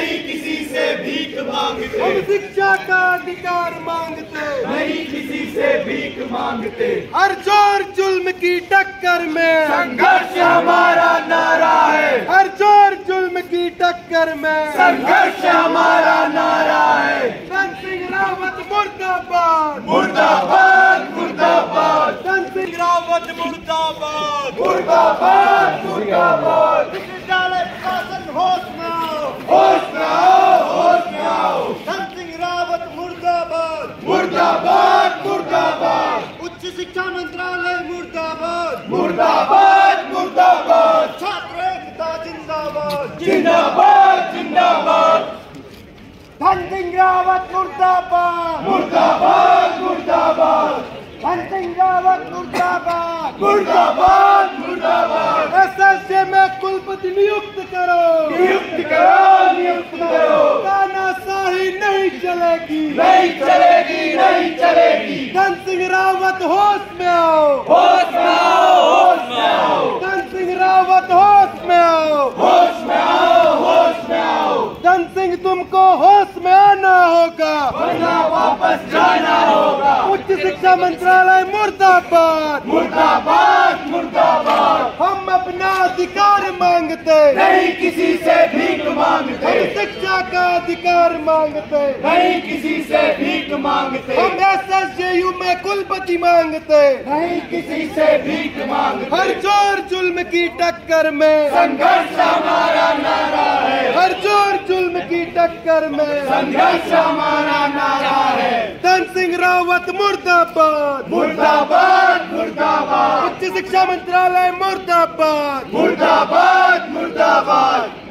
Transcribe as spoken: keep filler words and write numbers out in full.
नहीं किसी से भीख मांगते, हम शिक्षा का अधिकार मांगते, नहीं किसी से भीख मांगते। हर जोर जुल्म की टक्कर में संघर्ष हमारा नारा है, हर जोर जुल्म की टक्कर में संघर्ष हमारा नारा है। धन सिंह रावत मुर्दाबाद, मुर्दाबाद मुर्दाबाद, धन सिंह रावत मुर्दाबाद, मुर्दाबाद मुर्दाबाद। विश्वविद्यालय प्रशासन होश में आओ, होश में आओ, होश में आओ। धन सिंह रावत मुर्दाबाद, मुर्दाबाद मुर्दाबाद, उच्च शिक्षा मंत्रालय मुर्दाबाद, मुर्दाबाद मुर्दाबाद, छात्र एकता जिंदाबाद, जिंदाबाद जिंदाबाद, धन सिंह रावत मुर्दाबाद, मुर्दाबाद मुर्दाबाद, धन सिंह रावत मुर्दाबाद, मुर्दाबाद मुर्दाबाद। एसएसजे में कुलपति नियुक्त करो, नियुक्त करो, नियुक्त करो। तानाशाही नहीं चलेगी, नहीं चलेगी, नहीं चलेगी। धन सिंह रावत होश में आओ, होश में आओ, होश में आओ, धन सिंह रावत होश में आओ, होश में आओ, होश में आओ। धन सिंह तुमको होश में आना होगा, वरना वापस जाना होगा। उच्च शिक्षा मंत्रालय मुर्दाबाद, मुर्दाबाद मुर्दाबाद, हम अपना अधिकार मांगते, नहीं किसी से भीख हम मांगते, शिक्षा का अधिकार मांगते, नहीं किसी से भीख मांगते, हम एसएसजेयू में कुलपति मांगते, नहीं किसी से भीख मांगते। हर जोर जुल्म की टक्कर में संघर्ष हमारा नारा है, हर जोर जुल्म की टक्कर में संघर्ष हमारा नारा है। धन सिंह रावत मुर्दाबाद, मुर्दाबाद मुर्दाबाद, उच्च शिक्षा मंत्रालय मुर्दाबाद, मुर्दाबाद मुर्दाबाद।